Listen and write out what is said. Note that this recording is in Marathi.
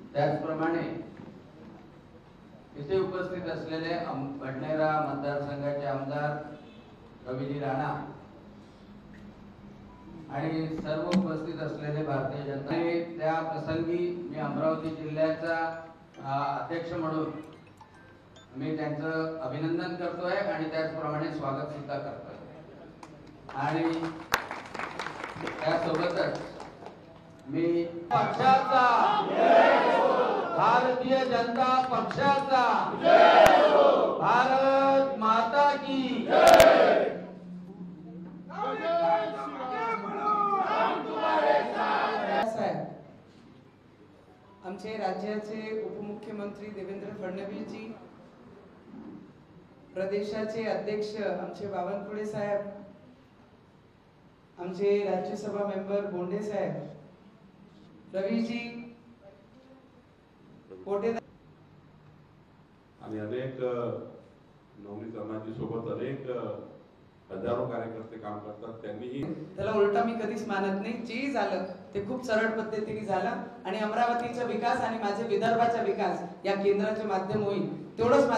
त्याचप्रमाणे इथे उपस्थित असलेले भटनेरा मतदारसंघाचे आमदार रवीजी राणा आणि सर्व उपस्थित असलेले भारतीय जनता त्या प्रसंगी मी अमरावती जिल्ह्याचा अध्यक्ष म्हणून मी त्यांचं अभिनंदन करतोय आणि त्याचप्रमाणे स्वागत सुद्धा करतोय। आणि त्यासोबतच मी पक्षाचा भारतीय जनता पक्षाचा भारत माता की आमचे राज्याचे उपमुख्यमंत्री देवेंद्र फडणवीस जी, प्रदेशाचे अध्यक्ष आमचे बावनकुळे साहेब, आमचे राज्यसभा मेंबर बोंडे साहेब, रवीजी पोटे आणि अनेक नवनीत समाजाची सोबत अनेक हजारो कार्यकर्ते काम करतात। त्यांनीही त्याला उलटा मी कधीच मानत नाही। जे झालं ते खूप सरळ पद्धतीने झालं आणि अमरावतीचा विकास आणि माझे विदर्भाचा विकास या केंद्राचे माध्यम होईल तेवढंच